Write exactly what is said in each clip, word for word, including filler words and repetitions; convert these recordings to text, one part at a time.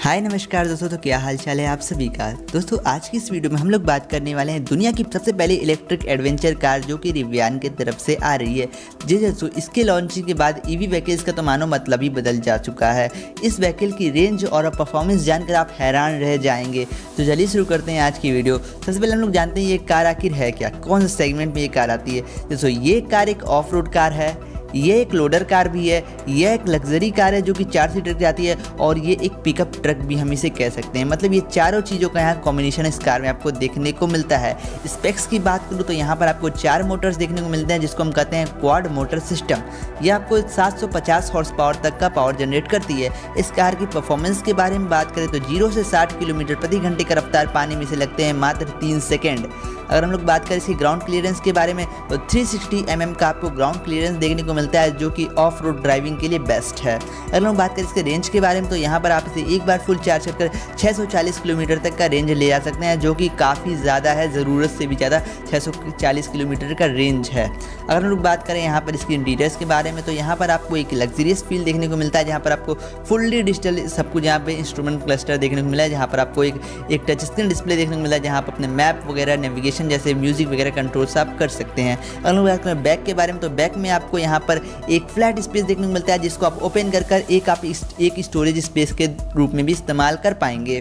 हाय नमस्कार दोस्तों, तो क्या हाल चाल है आप सभी का। दोस्तों आज की इस वीडियो में हम लोग बात करने वाले हैं दुनिया की सबसे पहली इलेक्ट्रिक एडवेंचर कार जो कि रिवियान की तरफ से आ रही है। जी दोस्तों, इसके लॉन्चिंग के बाद ईवी व्हीकल्स का तो मानो मतलब ही बदल जा चुका है। इस व्हीकल की रेंज और परफॉर्मेंस जानकर आप हैरान रह जाएंगे। तो चलिए शुरू करते हैं आज की वीडियो। सबसे पहले हम लोग जानते हैं ये कार आखिर है क्या, कौन से सेगमेंट में ये कार आती है। दोस्तों ये कार एक ऑफ रोड कार है, ये एक लोडर कार भी है, यह एक लग्जरी कार है जो कि चार सीटर की आती है, और ये एक पिकअप ट्रक भी हम इसे कह सकते हैं। मतलब ये चारों चीज़ों का यहाँ कॉम्बिनेशन इस कार में आपको देखने को मिलता है। स्पेक्स की बात करूँ तो यहाँ पर आपको चार मोटर्स देखने को मिलते हैं जिसको हम कहते हैं क्वाड मोटर सिस्टम। ये आपको सात सौ पचास हॉर्स पावर तक का पावर जनरेट करती है। इस कार की परफॉर्मेंस के बारे में बात करें तो जीरो से साठ किलोमीटर प्रति घंटे का रफ्तार पाने में से लगते हैं मात्र तीन सेकेंड। अगर हम लोग बात करें इसकी ग्राउंड क्लियरेंस के बारे में तो तीन सौ साठ एम एम का आपको ग्राउंड क्लियरेंस देखने को मिलता है जो कि ऑफ रोड ड्राइविंग के लिए बेस्ट है। अगर हम लोग बात करें इसके रेंज के बारे में तो यहाँ पर आप इसे एक बार फुल चार्ज कर छह सौ चालीस किलोमीटर तक का रेंज ले जा सकते हैं, जो कि काफ़ी ज़्यादा है, ज़रूरत से भी ज़्यादा छह सौ चालीस किलोमीटर का रेंज है। अगर हम लोग बात करें यहाँ पर इसकी इंटीरियर्स के बारे में तो यहाँ पर आपको एक लग्जरियस फील देखने को मिलता है, जहाँ पर आपको फुल्ली डिजिटल सब कुछ यहाँ पे इंस्ट्रूमेंट क्लस्टर देखने को मिला है, जहाँ पर आपको एक एक टच स्क्रीन डिस्प्ले देखने को मिला है, जहाँ पर अपने मैप वगैरह, नेविगेशन जैसे म्यूजिक वगैरह कंट्रोल्स आप कर सकते हैं। अगर हम बात करें बैक के बारे में तो बैक में आपको यहाँ पर एक फ्लैट स्पेस देखने को मिलता है जिसको आप ओपन कर कर एक आप एक स्टोरेज स्पेस के रूप में भी इस्तेमाल कर पाएंगे।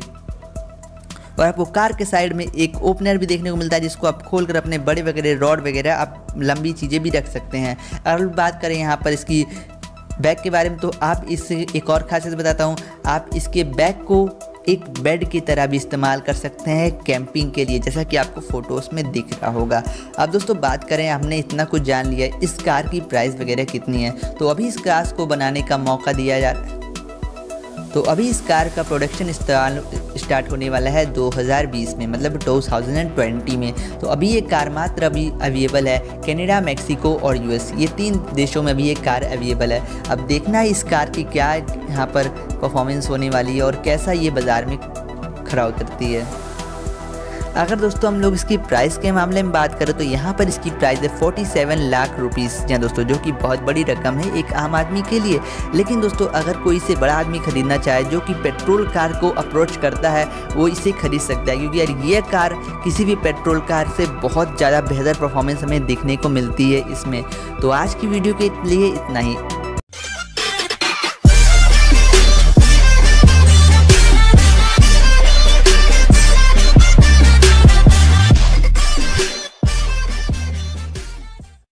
और आपको कार के साइड में एक ओपनर भी देखने को मिलता है जिसको आप खोलकर अपने बड़े वगैरह रॉड वगैरह आप लंबी चीज़ें भी रख सकते हैं। अगर बात करें यहाँ पर इसकी बैग के बारे में तो आप इससे एक और खासियत बताता हूँ, आप इसके बैग को एक बेड की तरह भी इस्तेमाल कर सकते हैं कैंपिंग के लिए, जैसा कि आपको फोटोज़ में दिख रहा होगा। अब दोस्तों बात करें, हमने इतना कुछ जान लिया है, इस कार की प्राइस वगैरह कितनी है। तो अभी इस कार को बनाने का मौका दिया जा रहा है, तो अभी इस कार का प्रोडक्शन स्टार्ट होने वाला है दो हज़ार बीस में, मतलब दो हज़ार बीस में। तो अभी ये कार मात्र अभी अवेलेबल है कनाडा, मैक्सिको और यूएस, ये तीन देशों में भी ये कार अवेलेबल है। अब देखना है इस कार की क्या यहाँ पर परफॉर्मेंस होने वाली है और कैसा ये बाज़ार में खरा उतरती है। अगर दोस्तों हम लोग इसकी प्राइस के मामले में बात करें तो यहाँ पर इसकी प्राइस है सैंतालीस लाख रुपीस जी दोस्तों, जो कि बहुत बड़ी रकम है एक आम आदमी के लिए। लेकिन दोस्तों अगर कोई इसे बड़ा आदमी खरीदना चाहे जो कि पेट्रोल कार को अप्रोच करता है वो इसे खरीद सकता है, क्योंकि यार ये कार किसी भी पेट्रोल कार से बहुत ज़्यादा बेहतर परफॉर्मेंस हमें देखने को मिलती है इसमें। तो आज की वीडियो के लिए इतना ही।